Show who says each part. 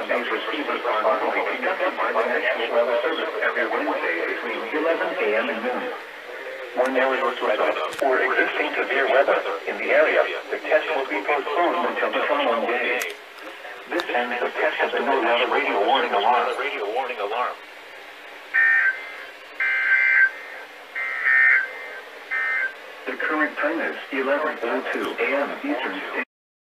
Speaker 1: These receivers are normally conducted by the National Weather Service every Wednesday between 11 a.m. and noon. When there is weather or existing severe weather in the area, the test will be postponed until the following day. This ends the test of the NOAA radio warning alarm. The current time is 11:02 a.m. Eastern Standard